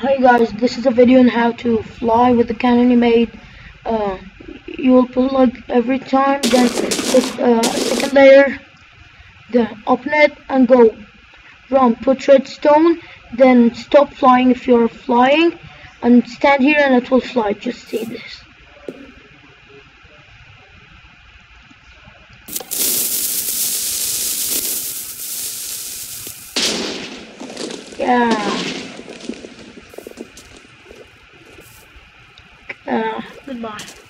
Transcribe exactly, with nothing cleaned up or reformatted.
Hi guys, this is a video on how to fly with the Canon made. Uh, you'll put like every time, then put uh, second layer, then open it and go run. Put redstone, then stop flying if you're flying, and stand here and it will fly. Just see this. Yeah. Uh, goodbye.